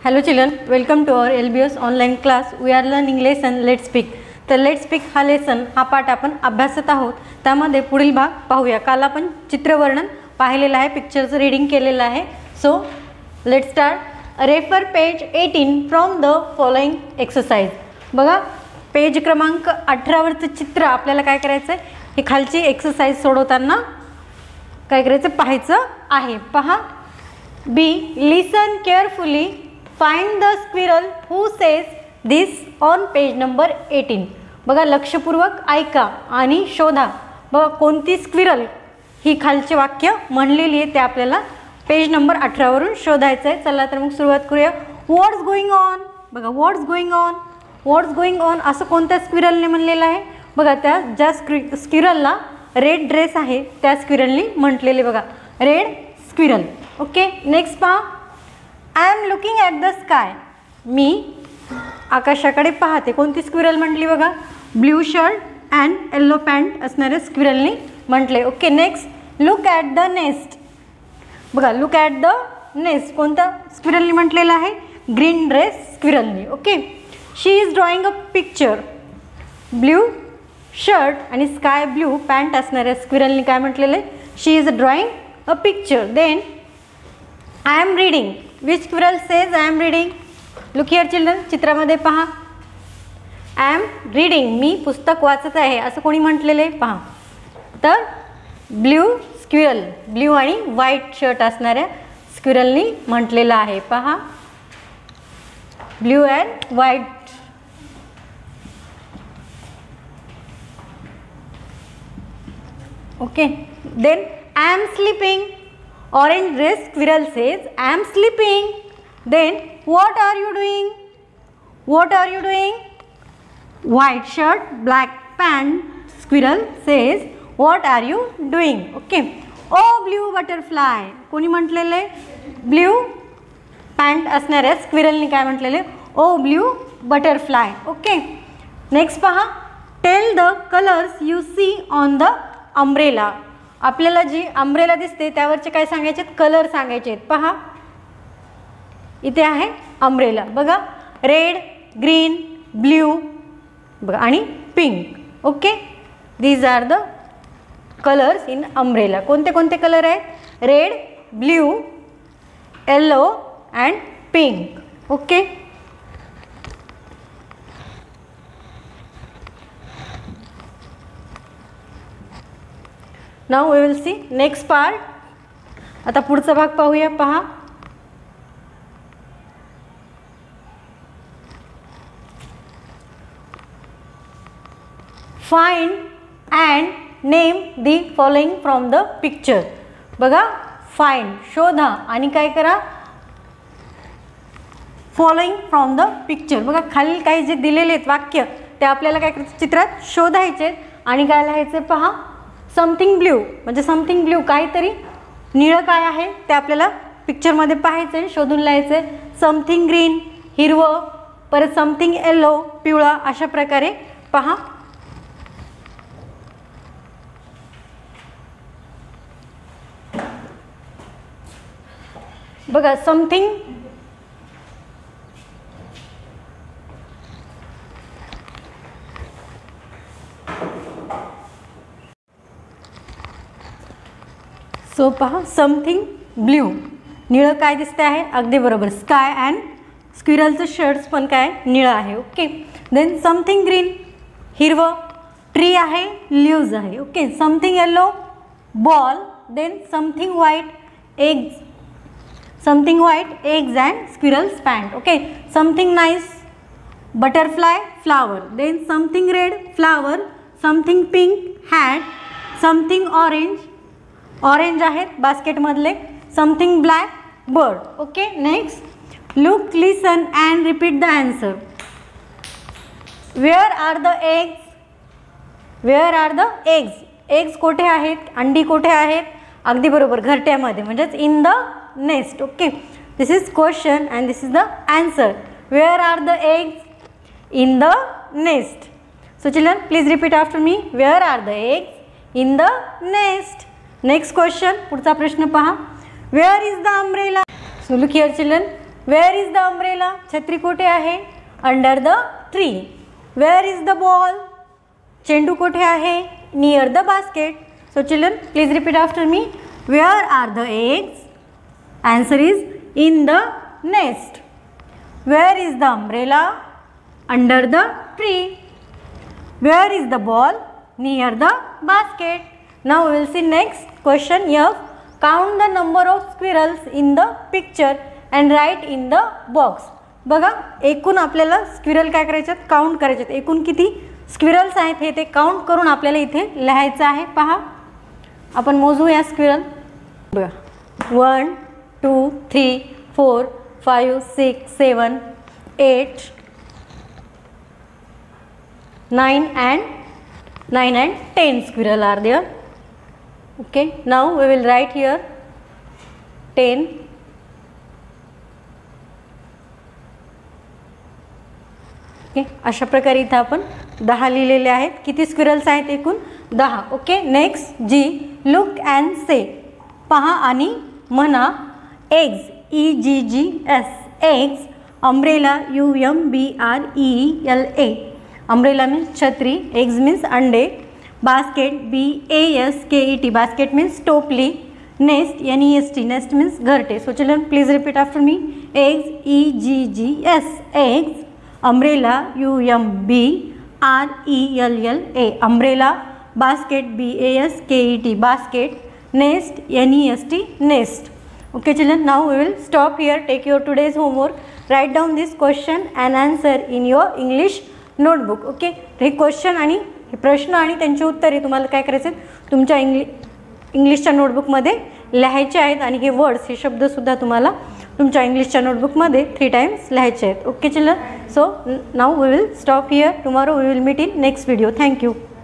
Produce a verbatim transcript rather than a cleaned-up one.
Hello children, welcome to our L B S online class. We are learning lesson Let's Speak. तर let's speak हा lesson हा पाठ आपण अभ्यासत आहोत. त्यामध्ये पुढील भाग पाहूया. काल आपण चित्रवर्णन पाहिलेलं आहे, पिक्चरचं रीडिंग केलेलं आहे. So let's start. Refer page eighteen from the following exercise. बघा पेज क्रमांक अठरावरचं चित्र आपल्याला काय करायचं आहे, हे खालची एक्सरसाइज सोडवताना काय करायचं पाहायचं आहे. पहा. Be listen carefully, find the squirrel who says this on page number eighteen. बघा लक्षपूर्वक ऐका आणि शोधा. बघा कोणती स्क्विरल ही खालचे वाक्य म्हणलेली आहे ते आपल्याला पेज नंबर अठरावरून शोधायचं आहे. चला तर मग सुरुवात करूया. What's going on. बघा what's going on, what's going on असं कोणत्या स्क्विरलने म्हणलेलं आहे. बघा त्या ज्या स्क्रि स्क्विरलला रेड ड्रेस आहे त्या स्क्विरलनी म्हटलेले. बघा रेड स्क्विरल. ओके नेक्स्ट पहा. I am looking at the sky. मी आकाशाकडे पाहते. कोणती स्क्विरल म्हटली. बघा blue shirt and yellow pant असणाऱ्या स्क्विरलनी म्हटले. Okay next. Look at the nest. बघा लुक ॲट द नेस्ट कोणत्या स्क्विरलनी म्हटलेलं आहे, ग्रीन ड्रेस स्क्विरलनी. Okay. She is drawing a picture. Blue shirt आणि स्काय ब्ल्यू पॅन्ट असणाऱ्या स्क्विरलनी काय म्हटलेलं आहे, she is drawing a picture. Then I am reading. Which squirrel says I am reading. Look here children, चित्रामध्ये पहा. I am reading, मी पुस्तक वाचत आहे असं कोणी म्हटलेलं आहे पहा. तर ब्ल्यू स्क्विरल, ब्ल्यू आणि व्हाईट शर्ट असणाऱ्या स्क्विरलनी म्हटलेलं आहे. पहा blue and white. Okay. Then I am sleeping. Orange dress squirrel says I am sleeping. Then what are you doing? What are you doing? White shirt, black pant squirrel says what are you doing? Okay. Oh blue butterfly. कोणी म्हटलेले, blue pant असणाऱ्या स्क्विरलनी काय म्हटलेले, oh blue butterfly. Okay. Next पहा. Tell the colours you see on the umbrella. आपल्याला जी umbrella दिसते त्यावरचे काय सांगायचे, कलर सांगायचे आहेत. पहा इथे आहे अम्ब्रेला. बघा रेड, ग्रीन, ब्ल्यू बघा आणि pink. Okay. These are the colours in umbrella. कोणते कोणते कलर आहेत, red, blue, yellow and pink. Okay. Now we will see next part. आता पुढचा भाग पाहूया. पहा. Find and name the following from the picture. बघा फाइंड शोधा आणि काय करा, फॉलोइंग फ्रॉम द पिक्चर. बघा खाली काही जे दिलेले आहेत वाक्य ते आपल्याला काय करायचं, चित्रात शोधायचे आणि काय लिहायचे. पहा समथिंग ब्ल्यू म्हणजे समथिंग ब्ल्यू काहीतरी निळं काय आहे ते आपल्याला पिक्चरमध्ये पाहायचं आहे, शोधून लिहायचं आहे. समथिंग ग्रीन हिरवं, परत समथिंग येल्लो पिवळा. अशा प्रकारे पहा. बघा समथिंग सो पहा समथिंग ब्ल्यू निळं काय दिसते आहे, अगदी बरोबर. स्काय अँड स्क्विरलचं शर्ट्स पण काय निळं आहे. ओके. देन समथिंग ग्रीन हिरवं, ट्री आहे, लीव्ज आहे. Okay. Something yellow ball. Then something white eggs, something white eggs and squirrels pant. Okay. Something nice butterfly flower. Then something red flower, something pink hat, something orange orange आहेत बास्केटमधले, something black bird. Okay. Next. Look listen and repeat the answer. Where are the eggs. Where are the eggs. Eggs कोठे आहेत, अंडी कोठे आहेत, अगदी बरोबर घरट्यामध्ये म्हणजेच in the nest. Okay. This is question and this is the answer. Where are the eggs in the nest. So children please repeat after me. Where are the eggs in the nest. Next question. पुढचा प्रश्न पहा. Where is the umbrella. So look here children, where is the umbrella, छत्री कोठे आहे, under the tree. Where is the ball, चेंडू कोठे आहे, near the basket. So children please repeat after me. Where are the eggs, answer is in the nest. Where is the umbrella, under the tree. Where is the ball, near the basket. Now we will see next question. F. Count the number of squirrels in the picture and write in the box. बघा एकूण आपल्याला squirrel काय करायचे आहेत, count करायचे आहेत. एकूण किती स्क्विरल्स आहेत हे ते काउंट करून आपल्याला इथे लिहायचं आहे. पहा आपण मोजूया स्क्विरल. बघा one two three four five six seven eight nine and nine and ten squirrel are there. Okay, now we will write here ten. Okay अशा प्रकारे इथं आपण दहा लिहिलेले आहेत. किती स्क्विरल्स आहेत एकूण, दहा. Okay next G. Look and say, पहा आणि म्हणा. Eggs, E G G S, eggs. Umbrella, U M B R E L A, umbrella means छत्री, एग्स मीन्स अंडे. Basket, B A S K E T, basket means टोपली. Nest, N E S T, nest means घरटे. So children please repeat after me. Eggs, E G G S, eggs. Umbrella, U M B R E L L A, umbrella. Basket, B A S K E T, basket. Nest, N E S T, nest. Okay children, now we will stop here. Take your today's homework. Write down this question and answer in your English notebook. Okay, हे question आणि हे प्रश्न आणि त्यांची उत्तरे तुम्हाला काय करायचे आहेत, तुमच्या इंग्लि इंग्लिशच्या नोटबुकमध्ये लिहायचे आहेत. आणि हे वर्ड्स, हे शब्दसुद्धा तुम्हाला तुमच्या इंग्लिशच्या नोटबुकमध्ये थ्री टाइम्स लिहायचे आहेत. Okay children, so now we will stop here. Tomorrow we will meet in next video. Thank you.